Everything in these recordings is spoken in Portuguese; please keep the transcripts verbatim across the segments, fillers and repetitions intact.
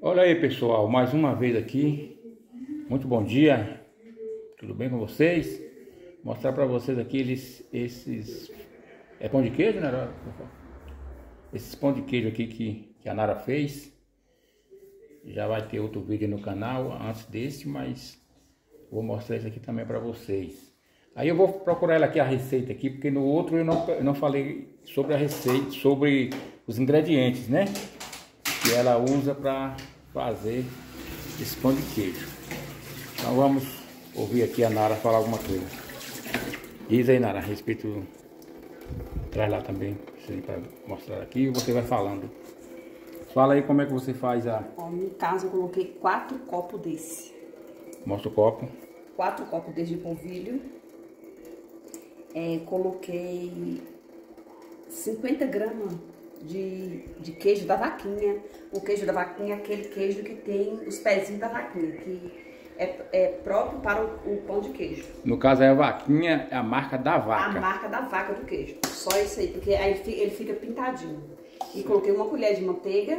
Olha aí, pessoal, mais uma vez aqui. Muito bom dia. Tudo bem com vocês? Vou mostrar para vocês aqui eles, esses é pão de queijo, né? Esses pão de queijo aqui que, que a Nara fez. Já vai ter outro vídeo no canal antes desse, mas vou mostrar isso aqui também para vocês. Aí eu vou procurar ela aqui a receita aqui, porque no outro eu não, eu não falei sobre a receita, sobre os ingredientes, né? Que ela usa para fazer esse pão de queijo. Então vamos ouvir aqui a Nara falar alguma coisa. Diz aí, Nara, a respeito. Traz lá também para mostrar aqui e você vai falando. Fala aí como é que você faz a... Ó, no caso eu coloquei quatro copos desse. Mostra o copo. Quatro copos desse de polvilho. É, coloquei cinquenta gramas de, de queijo da vaquinha. O queijo da vaquinha é aquele queijo que tem os pezinhos da vaquinha, que é, é próprio para o, o pão de queijo. No caso, é a vaquinha, é a marca da vaca. A marca da vaca do queijo. Só isso aí, porque aí ele fica pintadinho. E coloquei uma colher de manteiga,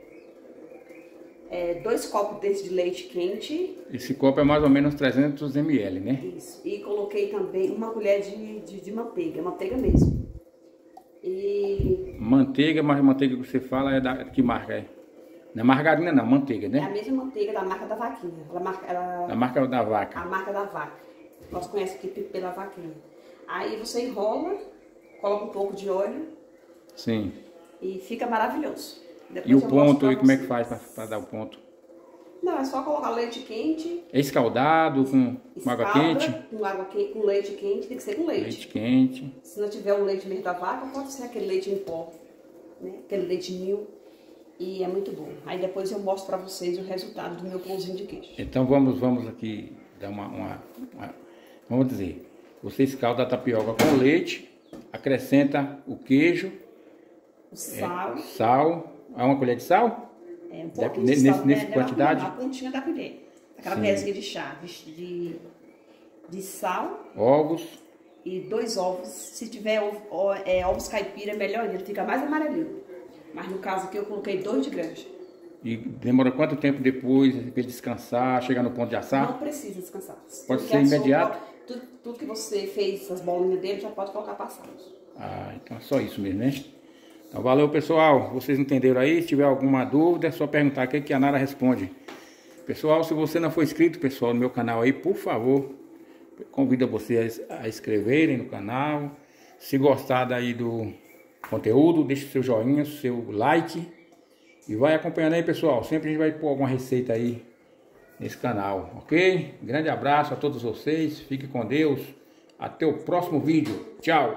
é, dois copos desse de leite quente. Esse copo é mais ou menos trezentos mililitros, né? Isso. E coloquei também uma colher de, de, de manteiga, manteiga mesmo. E... Manteiga, mas a manteiga que você fala é da que marca é? Não é margarina não, manteiga, né? É a mesma manteiga da marca da vaquinha. Ela marca, ela... A marca da vaca. A marca da vaca. Nós conhecemos aqui pela vaquinha. Aí você enrola, coloca um pouco de óleo. Sim. E fica maravilhoso. Depois e o ponto aí, como é que vocês. faz para dar o ponto? Não, é só colocar leite quente. Escaldado, com, com água quente? Com água quente, com leite quente, tem que ser com leite. Leite quente. Se não tiver o leite mesmo da vaca, pode ser aquele leite em pó, né? Aquele leite ninho. E é muito bom. Aí depois eu mostro pra vocês o resultado do meu pãozinho de queijo. Então vamos, vamos aqui dar uma, uma, uma... Vamos dizer, você escalda a tapioca com leite, acrescenta o queijo. O sal. É, sal. É uma colher de sal? É, um pouquinho de, de nesse, sal. Nessa né? quantidade? A pontinha da colher. Aquela Sim. colherzinha de chá. De, de, de sal. Ovos. E dois ovos. Se tiver ovo, é, ovos caipira, é melhor ainda. Ele fica mais amarelinho. Mas no caso aqui eu coloquei dois de grande. E demora quanto tempo depois para ele descansar, chegar no ponto de assar? Não precisa descansar. Pode ser imediato? Tudo, tudo que você fez, essas bolinhas dele, já pode colocar passados. Ah, então é só isso mesmo, né? Então valeu, pessoal. Vocês entenderam aí? Se tiver alguma dúvida, é só perguntar aqui que a Nara responde. Pessoal, se você não for inscrito, pessoal, no meu canal aí, por favor, convido vocês a inscreverem no canal. Se gostar daí do conteúdo, deixe seu joinha, seu like. E vai acompanhando aí, pessoal. Sempre a gente vai pôr alguma receita aí nesse canal, ok? Grande abraço a todos vocês. Fique com Deus. Até o próximo vídeo. Tchau!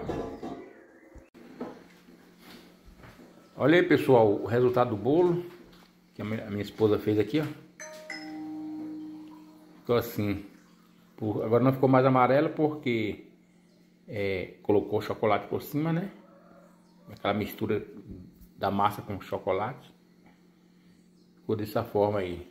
Olha aí, pessoal, o resultado do bolo que a minha esposa fez aqui, ó. Ficou assim. Por, agora não ficou mais amarelo porque é, colocou chocolate por cima, né? Aquela mistura da massa com chocolate. Ficou dessa forma aí.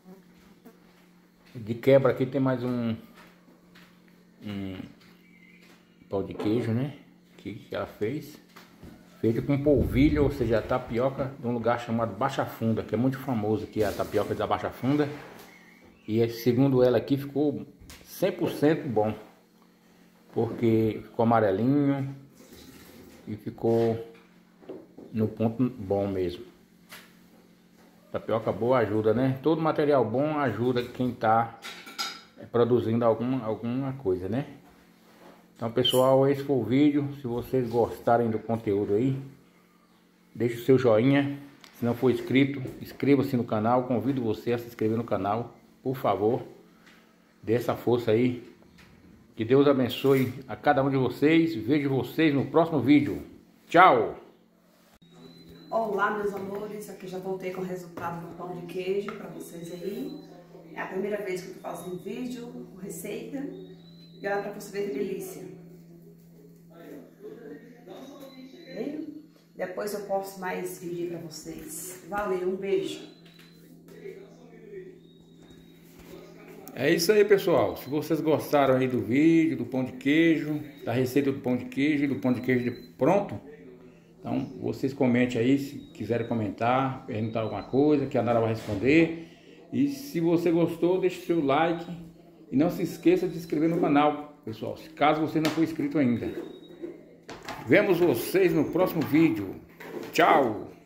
De quebra aqui tem mais um, um pão de queijo, né? Que, que ela fez. Feito com polvilho, ou seja, a tapioca de um lugar chamado Baixa Funda, que é muito famoso aqui, a tapioca da Baixa Funda. E segundo ela aqui ficou cem por cento bom. Porque ficou amarelinho e ficou no ponto bom mesmo. Tapioca boa ajuda, né? Todo material bom ajuda quem está produzindo alguma, alguma coisa, né? Então, pessoal, esse foi o vídeo. Se vocês gostarem do conteúdo aí, deixe o seu joinha. Se não for inscrito, inscreva-se no canal. Convido você a se inscrever no canal, por favor. Dê essa força aí. Que Deus abençoe a cada um de vocês. Vejo vocês no próximo vídeo. Tchau! Olá, meus amores. Aqui já voltei com o resultado do pão de queijo para vocês aí. É a primeira vez que eu tô fazendo vídeo com receita. E olha para você ver que delícia. Bem? Depois eu posto mais vídeo para vocês. Valeu, um beijo. É isso aí, pessoal. Se vocês gostaram aí do vídeo, do pão de queijo, da receita do pão de queijo e do pão de queijo de pronto, Então, vocês comentem aí, se quiserem comentar, perguntar alguma coisa, que a Nara vai responder. E se você gostou, deixe seu like. E não se esqueça de se inscrever no canal, pessoal, caso você não for inscrito ainda. Vemos vocês no próximo vídeo. Tchau!